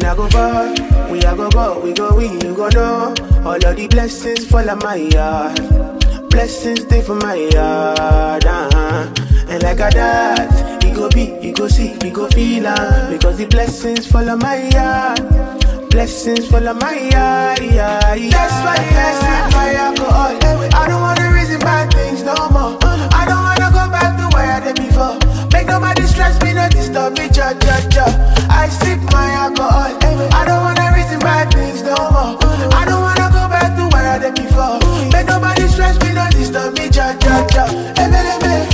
I go far, we a go go, we go we, you go know. All of the blessings fall on my yard. Blessings stay for my yard, And like a that, you go be, you go see, you go feel because the blessings fall on my yard. Blessings fall on my yard, That's why I sip my alcohol. I don't wanna reason bad things no more. I don't wanna go back to where I did before. Make nobody stress me, not disturb me, cha. I sip my alcohol. I don't wanna reason bad things no more. I don't wanna go back to where I did before. Make nobody stress me, not disturb me, cha. Ebélébé,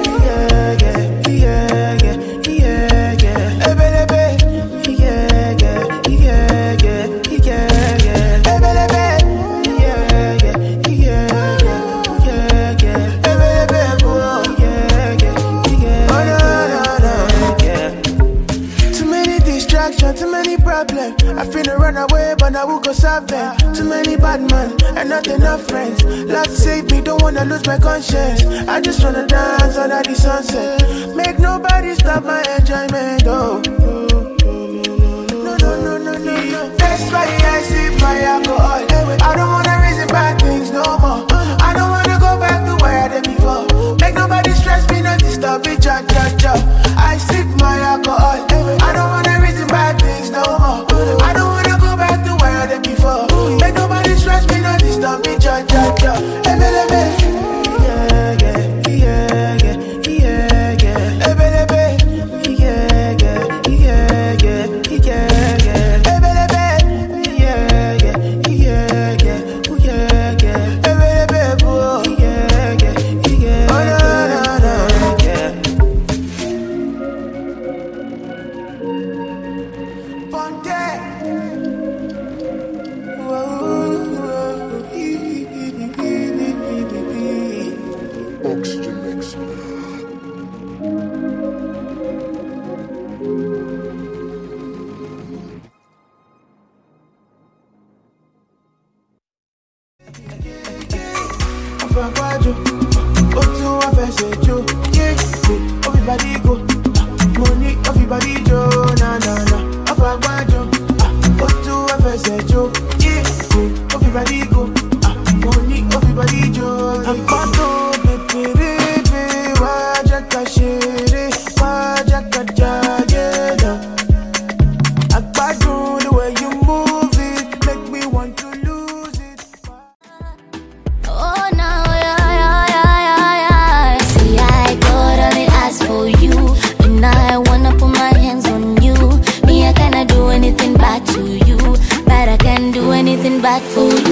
Ebélébé, too many problems. I finna run away, but I will go solve them. Too many bad men and not enough friends. Lord save me, don't wanna lose my conscience. I just wanna dance under the sunset. Make nobody stop my enjoyment. Oh, no. That's why I sip my alcohol. I don't wanna reason bad things no more. I don't wanna go back to where I did before. Make nobody stress me, not disturb me, cha. I sip my alcohol. I don't wanna reason bad things no more. I don't wanna go back to where I did before. Make nobody stress me, not disturb me, cha. Ebélébé, everybody go. Money, everybody go. Na. Everybody go. Money, everybody go. I'm pato, baby, wajaka shere, wajaka jageda. I do the way you move it, make me want to lose it. Oh no, yeah. See, I got only ask for you, and I wanna put my hands on you. Me, I cannot do anything back to you, but I can do anything back for you.